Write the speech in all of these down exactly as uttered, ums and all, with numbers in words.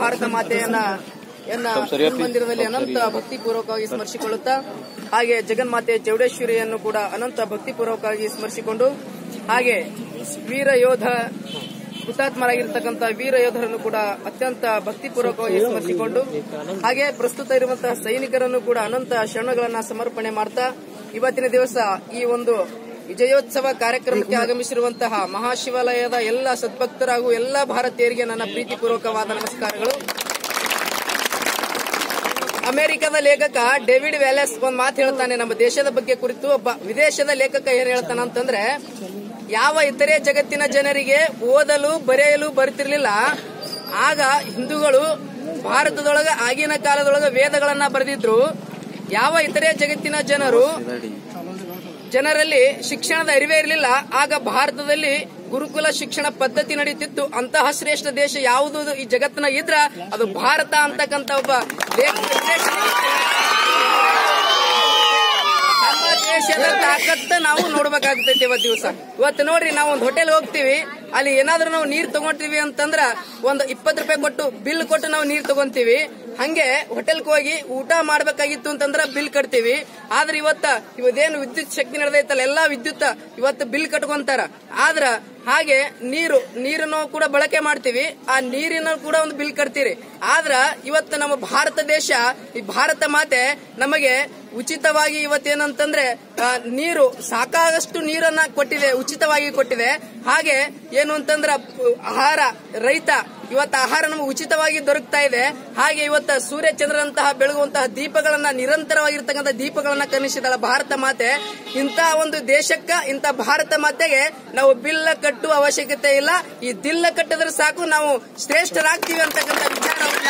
ಭಾರತ ಮಾತೆಯನ್ನ ಮಂದಿರದಲ್ಲಿ ಅನಂತ ಭಕ್ತಿಪೂರ್ವಕವಾಗಿ ಸ್ಮರಿಸಿಕೊಳ್ಳುತ್ತಾ ಹಾಗೆ ಜಗನ್ಮಾತೆ ಚೌಡೇಶ್ವರಿಯನ್ನು ಕೂಡ ಅನಂತ ಭಕ್ತಿಪೂರ್ವಕವಾಗಿ ಸ್ಮರಿಸಿಕೊಂಡು ಹಾಗೆ ವೀರ ಯೋಧ ಹುತಾತ್ಮರಾಗಿರ್ತಕ್ಕಂಥ ವೀರ ಯೋಧರನ್ನು ಕೂಡ ಅತ್ಯಂತ ಭಕ್ತಿಪೂರ್ವಕವಾಗಿ ಸ್ಮರಿಸಿಕೊಂಡು ಹಾಗೆ ಪ್ರಸ್ತುತ ಇರುವಂತಹ ಸೈನಿಕರನ್ನು ಕೂಡ ಅನಂತ ಶರಣಗಳನ್ನ ಸಮರ್ಪಣೆ ಮಾಡ್ತಾ ಇವತ್ತಿನ ದಿವಸ ಈ ಒಂದು ವಿಜಯೋತ್ಸವ ಕಾರ್ಯಕ್ರಮಕ್ಕೆ ಆಗಮಿಸಿರುವಂತಹ ಮಹಾಶಿವಾಲಯದ ಎಲ್ಲ ಸದ್ಭಕ್ತರು ಹಾಗೂ ಎಲ್ಲ ಭಾರತೀಯರಿಗೆ ನನ್ನ ಪ್ರೀತಿಪೂರ್ವಕವಾದ ನಮಸ್ಕಾರಗಳು. ಅಮೆರಿಕದ ಲೇಖಕ ಡೇವಿಡ್ ವ್ಯಾಲೆಸ್ ಒಂದ್ ಮಾತು ಹೇಳ್ತಾನೆ ನಮ್ಮ ದೇಶದ ಬಗ್ಗೆ ಕುರಿತು. ಒಬ್ಬ ವಿದೇಶದ ಲೇಖಕ ಏನ್ ಹೇಳ್ತಾನ ಅಂತಂದ್ರೆ, ಯಾವ ಇತರೆ ಜಗತ್ತಿನ ಜನರಿಗೆ ಓದಲು ಬರೆಯಲು ಬರುತ್ತಿರಲಿಲ್ಲ, ಆಗ ಹಿಂದೂಗಳು ಭಾರತದೊಳಗ ಆಗಿನ ಕಾಲದೊಳಗ ವೇದಗಳನ್ನ ಬರೆದಿದ್ರು. ಯಾವ ಇತರೆ ಜಗತ್ತಿನ ಜನರು ಜನರಲ್ಲಿ ಶಿಕ್ಷಣದ ಅರಿವೇ ಇರಲಿಲ್ಲ, ಆಗ ಭಾರತದಲ್ಲಿ ಗುರುಕುಲ ಶಿಕ್ಷಣ ಪದ್ಧತಿ ನಡೀತಿತ್ತು. ಅಂತಹ ಶ್ರೇಷ್ಠ ದೇಶ ಯಾವುದು ಈ ಜಗತ್ತಿನ ಇದ್ರ ಅದು ಭಾರತ ಅಂತಕ್ಕಂಥ ಒಬ್ಬ ನಮ್ಮ ದೇಶದ ತಾಕತ್ತ ನಾವು ನೋಡ್ಬೇಕಾಗ್ತೈತಿ ಇವತ್ತು ದಿವಸ. ಇವತ್ತು ನೋಡ್ರಿ, ನಾವು ಒಂದು ಹೋಟೆಲ್ ಹೋಗ್ತೀವಿ, ಅಲ್ಲಿ ಏನಾದ್ರೂ ನಾವು ನೀರ್ ತಗೊಂತೀವಿ ಅಂತಂದ್ರ ಒಂದು ಇಪ್ಪತ್ತು ರೂಪಾಯಿ ಕೊಟ್ಟು ಬಿಲ್ ಕೊಟ್ಟು ನಾವು ನೀರ್ ತಗೊಂತೀವಿ. ಹಂಗೆ ಹೋಟೆಲ್ಗೆ ಹೋಗಿ ಊಟ ಮಾಡ್ಬೇಕಾಗಿತ್ತು ಅಂತಂದ್ರ ಬಿಲ್ ಕಟ್ತೀವಿ. ಆದ್ರೆ ಇವತ್ತ ಇವತ್ತೇನು ವಿದ್ಯುತ್ ಶಕ್ತಿ ನಡೆದೈತಲ್ಲ, ಎಲ್ಲಾ ವಿದ್ಯುತ್ ಇವತ್ತು ಬಿಲ್ ಕಟ್ಕೊಂತಾರ. ಆದ್ರ ಹಾಗೆ ನೀರು ನೀರನ್ನು ಕೂಡ ಬಳಕೆ ಮಾಡ್ತೀವಿ, ಆ ನೀರಿನ ಕೂಡ ಒಂದು ಬಿಲ್ ಕಟ್ತೀರಿ. ಆದ್ರ ಇವತ್ತು ನಮ್ಮ ಭಾರತ ದೇಶ, ಈ ಭಾರತ ಮಾತೆ ನಮಗೆ ಉಚಿತವಾಗಿ ಇವತ್ತೇನಂತಂದ್ರೆ ನೀರು ಸಾಕಾಗಷ್ಟು ನೀರನ್ನ ಕೊಟ್ಟಿದೆ, ಉಚಿತವಾಗಿ ಕೊಟ್ಟಿದೆ. ಹಾಗೆ ಏನು ಅಂತಂದ್ರ ಆಹಾರ, ರೈತ ಇವತ್ತು ಆಹಾರ ನಮಗೆ ಉಚಿತವಾಗಿ ದೊರಕ್ತಾ ಇದೆ. ಹಾಗೆ ಇವತ್ತು ಸೂರ್ಯ ಚಂದ್ರನಂತಹ ಬೆಳಗುವಂತಹ ದೀಪಗಳನ್ನ ನಿರಂತರವಾಗಿರ್ತಕ್ಕಂಥ ದೀಪಗಳನ್ನ ಕನಿಸಿದಳ ಭಾರತ ಮಾತೆ. ಇಂತಹ ಒಂದು ದೇಶಕ್ಕ, ಇಂಥ ಭಾರತ ಮಾತೆಗೆ ನಾವು ಬಿಲ್ಲ ಕಟ್ಟುವ ಅವಶ್ಯಕತೆ ಇಲ್ಲ. ಈ ದಿಲ್ಲ ಕಟ್ಟಿದ್ರೆ ಸಾಕು, ನಾವು ಶ್ರೇಷ್ಠರಾಗ್ತೀವಿ ಅಂತಕ್ಕಂಥ ವಿಚಾರವನ್ನ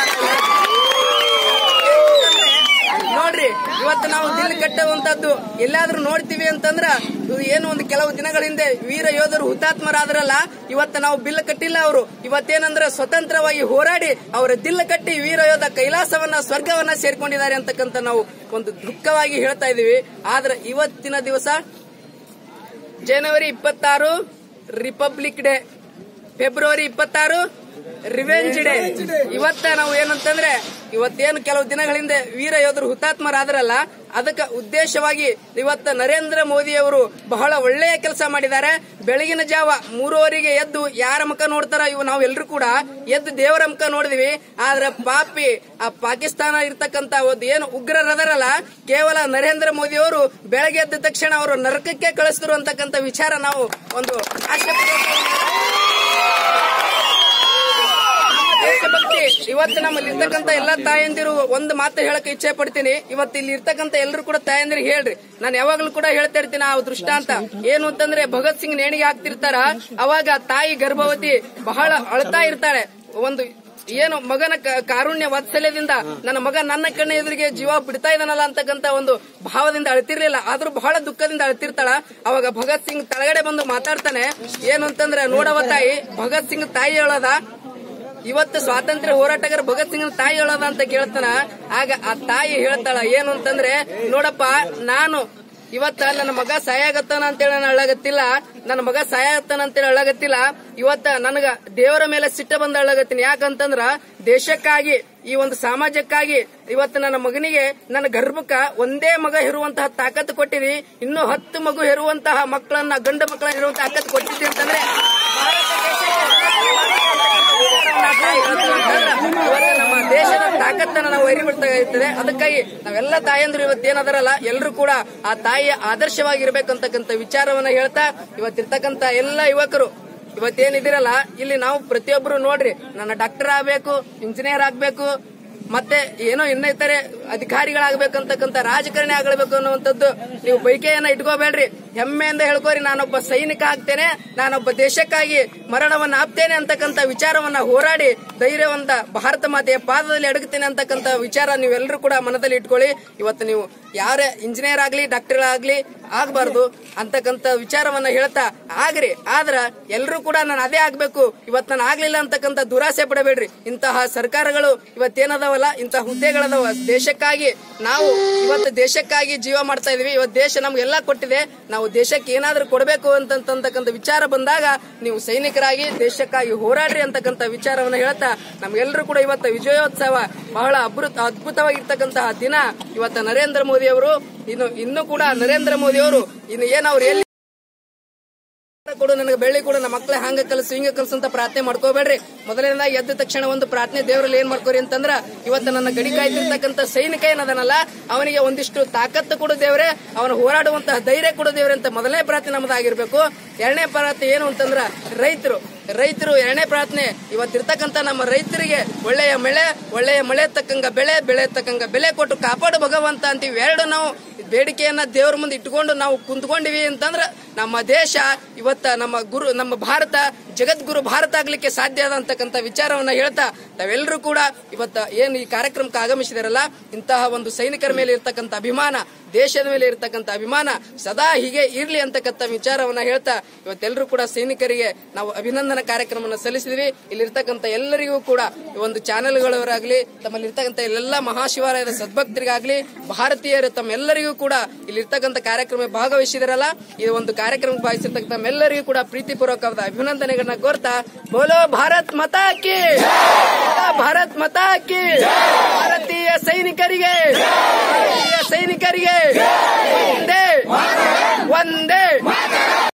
ನೋಡ್ರಿ. ಇವತ್ತು ನಾವು ದಿಲ್ ಕಟ್ಟುವಂತದ್ದು ಎಲ್ಲಾದ್ರೂ ನೋಡ್ತೀವಿ ಅಂತಂದ್ರ ಏನು ಒಂದು ಕೆಲವು ದಿನಗಳ ಹಿಂದೆ ವೀರ ಯೋಧರು ಹುತಾತ್ಮರಾದ್ರಲ್ಲ, ಇವತ್ತು ನಾವು ಬಿಲ್ ಕಟ್ಟಿಲ್ಲ. ಅವರು ಇವತ್ತೇನಂದ್ರೆ ಸ್ವತಂತ್ರವಾಗಿ ಹೋರಾಡಿ ಅವರ ದಿಲ್ ಕಟ್ಟಿ ವೀರ ಯೋಧ ಕೈಲಾಸವನ್ನ, ಸ್ವರ್ಗವನ್ನ ಸೇರ್ಕೊಂಡಿದ್ದಾರೆ ಅಂತಕ್ಕಂಥ ನಾವು ಒಂದು ದುಃಖವಾಗಿ ಹೇಳ್ತಾ ಇದೀವಿ. ಆದ್ರೆ ಇವತ್ತಿನ ದಿವಸ ಜನವರಿ ಇಪ್ಪತ್ತಾರು ರಿಪಬ್ಲಿಕ್ ಡೇ, ಫೆಬ್ರವರಿ ಇಪ್ಪತ್ತಾರು ರಿವೆಂಜ್ ಡೇ. ಇವತ್ತ ನಾವು ಏನಂತಂದ್ರೆ ಇವತ್ತೇನು ಕೆಲವು ದಿನಗಳಿಂದ ವೀರ ಯೋಧರು ಹುತಾತ್ಮರಾದ್ರಲ್ಲ, ಅದಕ್ಕೆ ಉದ್ದೇಶವಾಗಿ ಇವತ್ತ ನರೇಂದ್ರ ಮೋದಿ ಅವರು ಬಹಳ ಒಳ್ಳೆಯ ಕೆಲಸ ಮಾಡಿದ್ದಾರೆ. ಬೆಳಗಿನ ಜಾವ ಮೂರುವರೆಗೆ ಎದ್ದು ಯಾರ ಮುಖ ನೋಡ್ತಾರ, ಇವು ನಾವು ಎಲ್ರು ಕೂಡ ಎದ್ದು ದೇವರ ಮುಖ ನೋಡಿದ್ವಿ. ಆದ್ರೆ ಪಾಪಿ ಆ ಪಾಕಿಸ್ತಾನ ಇರ್ತಕ್ಕಂತ ಒಂದು ಏನು ಉಗ್ರರದರಲ್ಲ, ಕೇವಲ ನರೇಂದ್ರ ಮೋದಿ ಅವರು ಬೆಳಗ್ಗೆ ಎದ್ದ ತಕ್ಷಣ ಅವರು ನರಕಕ್ಕೆ ಕಳಿಸಿದ್ರು ಅಂತಕ್ಕಂಥ ವಿಚಾರ ನಾವು ಒಂದು ಆಶೆ ದೇಶಭಕ್ತಿ. ಇವತ್ತು ನಮ್ಮಲ್ಲಿ ಇರ್ತಕ್ಕಂಥ ಎಲ್ಲಾ ತಾಯಂದಿರು ಒಂದು ಮಾತು ಹೇಳಕ್ ಇಚ್ಛೆ ಪಡ್ತೀನಿ. ಇವತ್ತು ಇಲ್ಲಿ ಇರ್ತಕ್ಕಂಥ ಎಲ್ಲರೂ ಕೂಡ ತಾಯಂದಿರಿಗೆ ಹೇಳ್ರಿ, ನಾನು ಯಾವಾಗ್ಲೂ ಕೂಡ ಹೇಳ್ತಾ ಇರ್ತೀನಿ ಆ ದೃಷ್ಟಾಂತ ಏನು ಅಂತಂದ್ರೆ, ಭಗತ್ ಸಿಂಗ್ ನೇಣಿಗೆ ಹಾಕ್ತಿರ್ತಾರ, ಅವಾಗ ತಾಯಿ ಗರ್ಭವತಿ ಬಹಳ ಅಳ್ತಾ ಇರ್ತಾಳೆ. ಒಂದು ಏನು ಮಗನ ಕಾರುಣ್ಯ ವಾತ್ಸಲ್ಯದಿಂದ ನನ್ನ ಮಗ ನನ್ನ ಕಣ್ಣ ಎದುರಿಗೆ ಜೀವ ಬಿಡ್ತಾ ಇದ್ದಾನಲ್ಲ ಅಂತಕ್ಕಂಥ ಒಂದು ಭಾವದಿಂದ ಅಳ್ತಿರ್ಲಿಲ್ಲ, ಆದ್ರೂ ಬಹಳ ದುಃಖದಿಂದ ಅಳ್ತಿರ್ತಾಳ. ಅವಾಗ ಭಗತ್ ಸಿಂಗ್ ತಳಗಡೆ ಬಂದು ಮಾತಾಡ್ತಾನೆ. ಏನು ಅಂತಂದ್ರೆ, ನೋಡವ ತಾಯಿ, ಭಗತ್ ಸಿಂಗ್ ತಾಯಿ ಹೇಳೋದ, ಇವತ್ತು ಸ್ವಾತಂತ್ರ್ಯ ಹೋರಾಟಗಾರ ಭಗತ್ ಸಿಂಗ್ ತಾಯಿ ಹೇಳೋದ ಅಂತ ಕೇಳ್ತಾನ. ಆಗ ಆ ತಾಯಿ ಹೇಳ್ತಾಳ ಏನು ಅಂತಂದ್ರೆ, ನೋಡಪ್ಪ, ನಾನು ಇವತ್ತ ನನ್ನ ಮಗ ಸಾಯಾಗತ್ತಾನ ಅಂತೇಳಿ ನಾನು ಅಳ್ಳಾಗತ್ತಿಲ್ಲ, ನನ್ನ ಮಗ ಸಾಯಾಗತ್ತಾನ ಅಂತೇಳಿ ಅಳ್ಳಾಗತ್ತಿಲ್ಲ. ಇವತ್ತ ನನಗ ದೇವರ ಮೇಲೆ ಸಿಟ್ಟ ಬಂದ ಅಳ್ಳಾಗತ್ತೀನಿ. ಯಾಕಂತಂದ್ರ ದೇಶಕ್ಕಾಗಿ, ಈ ಒಂದು ಸಮಾಜಕ್ಕಾಗಿ ಇವತ್ತು ನನ್ನ ಮಗನಿಗೆ ನನ್ನ ಗರ್ಭಕ್ಕ ಒಂದೇ ಮಗ ಹೆರುವಂತಹ ತಾಕತ್ತು ಕೊಟ್ಟಿದಿ, ಇನ್ನು ಹತ್ತು ಮಗು ಹೆರುವಂತಹ ಮಕ್ಕಳನ್ನ, ಗಂಡು ಮಕ್ಕಳನ್ನ ಹೆರುವಂತಹ ತಾಕತ್ತು ಕೊಟ್ಟಿದ್ದೆ ಅಂತಂದ್ರೆ ಭಾರತ ದೇಶಕ್ಕೆ ನಮ್ಮ ದೇಶದ ತಾಕತ್ತನ್ನ ನಾವು ಅರಿಬಿಡ್ತಾಯಿರ್ತದೆ. ಅದಕ್ಕಾಗಿ ನಾವೆಲ್ಲ ತಾಯಂದ್ರು ಇವತ್ತೇನದರಲ್ಲ, ಎಲ್ಲರೂ ಕೂಡ ಆ ತಾಯಿಯ ಆದರ್ಶವಾಗಿರ್ಬೇಕಂತಕ್ಕಂಥ ವಿಚಾರವನ್ನ ಹೇಳ್ತಾ, ಇವತ್ತಿರ್ತಕ್ಕಂಥ ಎಲ್ಲ ಯುವಕರು ಇವತ್ತೇನಿದಿರಲ್ಲ, ಇಲ್ಲಿ ನಾವು ಪ್ರತಿಯೊಬ್ಬರು ನೋಡ್ರಿ, ನನ್ನ ಡಾಕ್ಟರ್ ಆಗ್ಬೇಕು, ಇಂಜಿನಿಯರ್ ಆಗ್ಬೇಕು, ಮತ್ತೆ ಏನೋ ಇನ್ನಿತರೆ ಅಧಿಕಾರಿಗಳಾಗಬೇಕಂತಕ್ಕಂಥ ರಾಜಕಾರಣಿ ಆಗಬೇಕು ಅನ್ನುವಂಥದ್ದು ನೀವು ಬೈಕೆಯನ್ನ ಇಟ್ಕೋಬೇಡ್ರಿ. ಹೆಮ್ಮೆಯಿಂದ ಹೇಳ್ಕೋರಿ, ನಾನೊಬ್ಬ ಸೈನಿಕ ಆಗ್ತೇನೆ, ನಾನೊಬ್ಬ ದೇಶಕ್ಕಾಗಿ ಮರಣವನ್ನ ಆಪ್ತೇನೆ ಅಂತಕ್ಕಂಥ ವಿಚಾರವನ್ನ ಹೋರಾಡಿ ಧೈರ್ಯವಂತ ಭಾರತ ಮಾತೆಯ ಪಾದದಲ್ಲಿ ಅಡಗುತ್ತೇನೆ ಅಂತಕ್ಕಂಥ ವಿಚಾರ ನೀವೆಲ್ಲರೂ ಕೂಡ ಮನದಲ್ಲಿ ಇಟ್ಕೊಳ್ಳಿ. ಇವತ್ತು ನೀವು ಯಾರೇ ಇಂಜಿನಿಯರ್ ಆಗ್ಲಿ, ಡಾಕ್ಟರ್ ಆಗ್ಲಿ, ಆಗ್ಬಾರ್ದು ಅಂತಕ್ಕಂತ ವಿಚಾರವನ್ನ ಹೇಳ್ತಾ ಆಗ್ರಿ. ಆದ್ರ ಎಲ್ರು ಕೂಡ ನಾನು ಅದೇ ಆಗ್ಬೇಕು, ಇವತ್ ನಾನು ಆಗ್ಲಿಲ್ಲ ಅಂತಕ್ಕಂತ ದುರಾಸೆ ಪಡಬೇಡ್ರಿ. ಇಂತಹ ಸರ್ಕಾರಗಳು ಇವತ್ತೇನದಾವಲ್ಲ, ಇಂತಹ ಹುದ್ದೆಗಳದಾವ. ದೇಶಕ್ಕಾಗಿ ನಾವು ಇವತ್ತು ದೇಶಕ್ಕಾಗಿ ಜೀವ ಮಾಡ್ತಾ ಇದೀವಿ. ಇವತ್ತು ದೇಶ ನಮ್ಗೆಲ್ಲಾ ಕೊಟ್ಟಿದೆ, ನಾವು ದೇಶಕ್ಕೆ ಏನಾದ್ರೂ ಕೊಡಬೇಕು ಅಂತಕ್ಕಂತ ವಿಚಾರ ಬಂದಾಗ ನೀವು ಸೈನಿಕರಾಗಿ ದೇಶಕ್ಕಾಗಿ ಹೋರಾಡ್ರಿ ಅಂತಕ್ಕಂತ ವಿಚಾರವನ್ನ ಹೇಳ್ತಾ ನಮ್ಗೆಲ್ಲರೂ ಕೂಡ ಇವತ್ತು ವಿಜಯೋತ್ಸವ ಬಹಳ ಅದ್ಭುತ ಅದ್ಭುತವಾಗಿರ್ತಕ್ಕಂತಹ ದಿನ. ಇವತ್ತು ನರೇಂದ್ರ ಮೋದಿ ಅವರು ಇನ್ನು ಇನ್ನೂ ಕೂಡ ನರೇಂದ್ರ ಮೋದಿ ಅವರು ಇನ್ನು ಏನ್ ಅವ್ರು ಎಲ್ಲಿ ಕೊಡು, ನನಗೆ ಬೆಳ್ಳಿ ಕೊಡು, ನಮ್ಮ ಮಕ್ಳ ಹಂಗ ಕಲಸು ಹಿಂಗ ಕಲಸು ಅಂತ ಪ್ರಾರ್ಥನೆ ಮಾಡ್ಕೋಬೇಡ್ರಿ. ಮೊದಲನೇದಾಗಿ ಎದ್ದ ತಕ್ಷಣ ಒಂದು ಪ್ರಾರ್ಥನೆ ದೇವರಲ್ಲಿ ಏನ್ ಮಾಡ್ಕೋರಿ ಅಂತಂದ್ರ, ಇವತ್ತು ನನ್ನ ಗಡಿ ಕಾಯ್ತಿರ್ತಕ್ಕಂಥ ಸೈನಿಕ ಏನದನಲ್ಲ ಅವನಿಗೆ ಒಂದಿಷ್ಟು ತಾಕತ್ತು ಕೊಡು ದೇವ್ರೆ, ಅವನು ಹೋರಾಡುವಂತಹ ಧೈರ್ಯ ಕೊಡು ದೇವ್ರೆ ಅಂತ ಮೊದಲನೇ ಪ್ರಾರ್ಥನೆ ನಮ್ಮದಾಗಿರ್ಬೇಕು. ಎರಡನೇ ಪ್ರಾರ್ಥನೆ ಏನು ಅಂತಂದ್ರ ರೈತರು ರೈತರು ಎರಡನೇ ಪ್ರಾರ್ಥನೆ ಇವತ್ತಿರ್ತಕ್ಕಂಥ ನಮ್ಮ ರೈತರಿಗೆ ಒಳ್ಳೆಯ ಮಳೆ ಒಳ್ಳೆಯ ಮಳೆ ತಕ್ಕಂಗ ಬೆಳೆ ಬೆಳೆ ತಕ್ಕಂಗ ಬೆಲೆ ಕೊಟ್ಟು ಕಾಪಾಡು ಭಗವಂತ ಅಂತೀವಿ. ಎರಡು ನಾವು ಬೇಡಿಕೆಯನ್ನ ದೇವರ ಮುಂದೆ ಇಟ್ಕೊಂಡು ನಾವು ಕುಂತ್ಕೊಂಡಿವಿ ಅಂತಂದ್ರ ನಮ್ಮ ದೇಶ ಇವತ್ತ ನಮ್ಮ ಗುರು ನಮ್ಮ ಭಾರತ ಜಗದ್ಗುರು ಭಾರತ ಆಗ್ಲಿಕ್ಕೆ ಸಾಧ್ಯ ಅದ ಅಂತಕ್ಕಂಥ ವಿಚಾರವನ್ನ ಹೇಳ್ತಾ ತಾವೆಲ್ಲರೂ ಕೂಡ ಇವತ್ತ ಏನ್ ಈ ಕಾರ್ಯಕ್ರಮಕ್ಕೆ ಆಗಮಿಸಿದಾರಲ್ಲ, ಇಂತಹ ಒಂದು ಸೈನಿಕರ ಮೇಲೆ ಇರ್ತಕ್ಕಂಥ ಅಭಿಮಾನ, ದೇಶದ ಮೇಲೆ ಇರ್ತಕ್ಕಂಥ ಅಭಿಮಾನ ಸದಾ ಹೀಗೆ ಇರ್ಲಿ ಅಂತಕ್ಕಂಥ ವಿಚಾರವನ್ನ ಹೇಳ್ತಾ ಇವತ್ತೆಲ್ಲರೂ ಕೂಡ ಸೈನಿಕರಿಗೆ ನಾವು ಅಭಿನಂದನಾ ಕಾರ್ಯಕ್ರಮವನ್ನು ಸಲ್ಲಿಸಿದ್ವಿ. ಇಲ್ಲಿರ್ತಕ್ಕಂಥ ಎಲ್ಲರಿಗೂ ಕೂಡ ಒಂದು ಚಾನೆಲ್ಗಳವರಾಗ್ಲಿ, ತಮ್ಮಲ್ಲಿ ಇರ್ತಕ್ಕಂಥ ಎಲ್ಲ ಮಹಾಶಿವಾಲಯದ ಸದ್ಭಕ್ತರಿಗಾಗ್ಲಿ, ಭಾರತೀಯರು ತಮ್ಮೆಲ್ಲರಿಗೂ ಕೂಡ ಇಲ್ಲಿರ್ತಕ್ಕಂಥ ಕಾರ್ಯಕ್ರಮ ಭಾಗವಹಿಸಿದಾರಲ್ಲ, ಇದು ಒಂದು ಕಾರ್ಯಕ್ರಮಕ್ಕೆ ಭಾಗವಹಿಸಿರ್ತಕ್ಕಂಥ ಎಲ್ಲರಿಗೂ ಕೂಡ ಪ್ರೀತಿಪೂರ್ವಕವಾದ ಅಭಿನಂದನೆಗಳನ್ನ ಕೋರ್ತಾ, ಬೋಲೋ ಭಾರತ್ ಮಾತಾ ಕಿ, ಭಾರತ್ ಮಾತಾ ಕಿ, ಭಾರತೀಯ ಸೈನಿಕರಿಗೆ ಭಾರತೀಯ ಸೈನಿಕರಿಗೆ ಒಂದೇ ಒಂದೇ